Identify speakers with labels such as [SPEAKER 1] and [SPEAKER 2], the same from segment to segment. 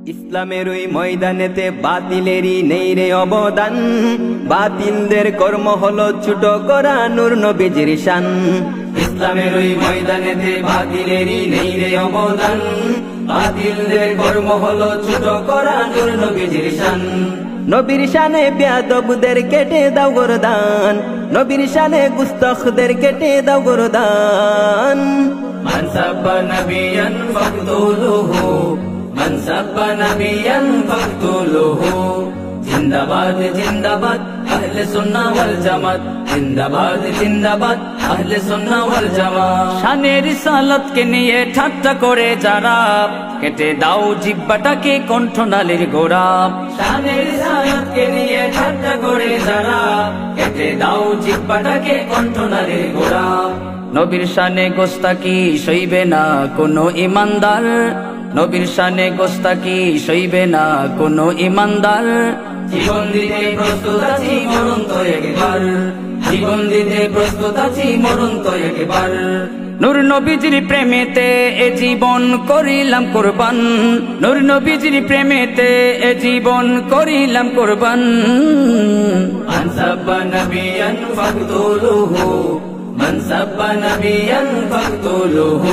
[SPEAKER 1] ইসলামের ওই ময়দানেতে বাতিলেরই নেই রে অবদান, বাতিলদের কর্ম হলো ছোট করা নূর নবীজির শান। ইসলামের ওই ময়দানেতে বাতিলেরই নেই রে অবদান, বাতিলদের কর্ম হলো ছোট করা নূর নবীজির শান। নবীর শানে বেয়াদবদের কেটে দাও গরদান, নবীর শানে গুস্তাখদের কেটে দাও গরদান। মান সাব্বা নবিয়ান ফাকতুলুহু, মান সাব্বা নবিয়ান ফাকতুলুহু। জিন্দাবাদ জিন্দাবাদ আহলে সুন্নাহ ওয়াল জামাত, জিন্দাবাদ জিন্দাবাদ আহলে সুন্নাহ ওয়াল জামাত।
[SPEAKER 2] শানে রিসালাতকে নিয়ে ঠাট্টা করে যারা, কেটে দাও জিহ্বাটাকে কণ্ঠনালীর গোড়া।
[SPEAKER 1] শানে রিসালাতকে নিয়ে ঠাট্টা করে যারা, কেটে দাও জিহ্বাটাকে কণ্ঠনালীর গোড়া।
[SPEAKER 2] নবীর শানে গোস্তাকি সইবে না কোনো ইমানদার, নবীর শানে গোস্তাকি সইবে না কোনো ইমানদার।
[SPEAKER 1] জীবন দিতে প্রস্তুত আছি মরণ তো একবার, জীবন দিতে প্রস্তুত আছি মরণ তো একবার।
[SPEAKER 2] নূর নবীজির প্রেমেতে এ জীবন করিলাম কুরবান, নূর নবীজির প্রেমেতে এ জীবন করিলাম কুরবান।
[SPEAKER 1] মান সাব্বা নবিয়ান ফাকতুলুহু, মান সাব্বা নবিয়ান ফাকতুলুহু।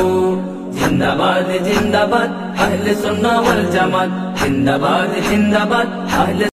[SPEAKER 1] জিন্দাবাদ জিন্দাবাদ আহলে সুন্নাহ ওয়াল জামাত, জিন্দাবাদ জিন্দাবাদ আহলে